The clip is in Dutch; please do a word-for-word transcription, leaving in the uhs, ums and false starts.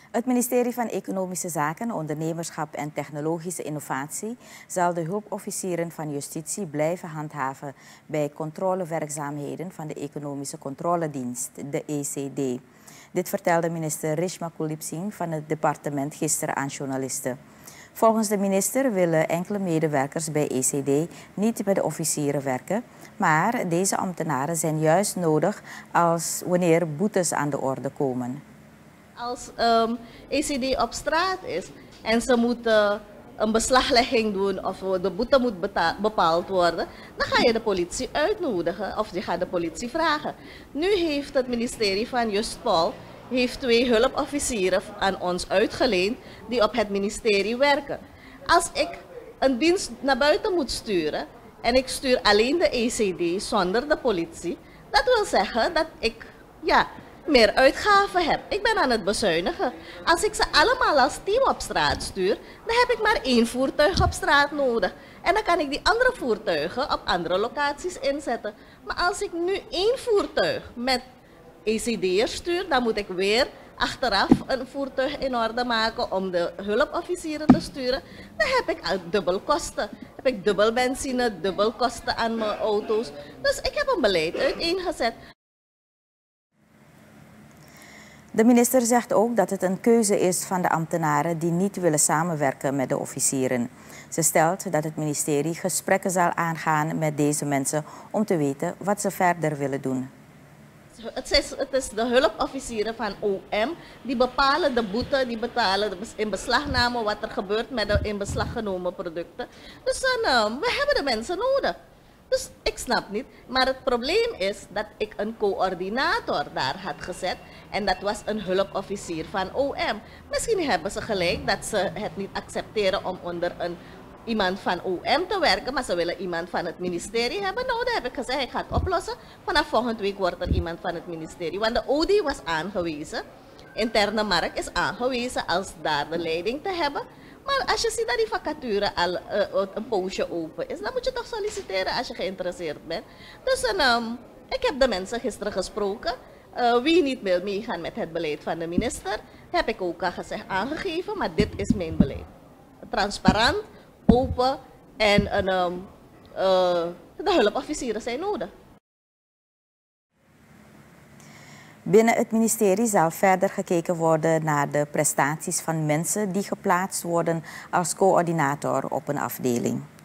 Het ministerie van Economische Zaken, Ondernemerschap en Technologische Innovatie zal de hulpofficieren van justitie blijven handhaven bij controlewerkzaamheden van de Economische Controledienst, de E C D. Dit vertelde minister Reshma Kuldeep Singh van het departement gisteren aan journalisten. Volgens de minister willen enkele medewerkers bij E C D niet bij de officieren werken, maar deze ambtenaren zijn juist nodig als wanneer boetes aan de orde komen. Als um, E C D op straat is en ze moeten een beslaglegging doen of de boete moet bepaald worden, dan ga je de politie uitnodigen of je gaat de politie vragen. Nu heeft het ministerie van Justpol heeft twee hulpofficieren aan ons uitgeleend die op het ministerie werken. Als ik een dienst naar buiten moet sturen en ik stuur alleen de E C D zonder de politie, dat wil zeggen dat ik ja, meer uitgaven heb. Ik ben aan het bezuinigen. Als ik ze allemaal als team op straat stuur, dan heb ik maar één voertuig op straat nodig. En dan kan ik die andere voertuigen op andere locaties inzetten. Maar als ik nu één voertuig met E C D'ers stuur, dan moet ik weer achteraf een voertuig in orde maken om de hulpofficieren te sturen. Dan heb ik dubbel kosten. Heb ik dubbel benzine, dubbel kosten aan mijn auto's. Dus ik heb een beleid uiteengezet. De minister zegt ook dat het een keuze is van de ambtenaren die niet willen samenwerken met de officieren. Ze stelt dat het ministerie gesprekken zal aangaan met deze mensen om te weten wat ze verder willen doen. Het is, het is de hulpofficieren van O M die bepalen de boete, die betalen de in beslagname wat er gebeurt met de in beslag genomen producten. Dus dan, uh, we hebben de mensen nodig. Dus ik snap niet. Maar het probleem is dat ik een coördinator daar had gezet. En dat was een hulpofficier van O M. Misschien hebben ze gelijk dat ze het niet accepteren om onder een, iemand van O M te werken. Maar ze willen iemand van het ministerie hebben. Nou, dan heb ik gezegd, ik ga het oplossen. Vanaf volgende week wordt er iemand van het ministerie. Want de O D was aangewezen. Interne markt is aangewezen als daar de leiding te hebben. Maar als je ziet dat die vacature al uh, een poosje open is, dan moet je toch solliciteren als je geïnteresseerd bent. Dus en, um, ik heb de mensen gisteren gesproken. Uh, wie niet wil meegaan met het beleid van de minister, heb ik ook al gezegd aangegeven, maar dit is mijn beleid. Transparant, open en um, uh, de hulpofficieren zijn nodig. Binnen het ministerie zal verder gekeken worden naar de prestaties van mensen die geplaatst worden als coördinator op een afdeling.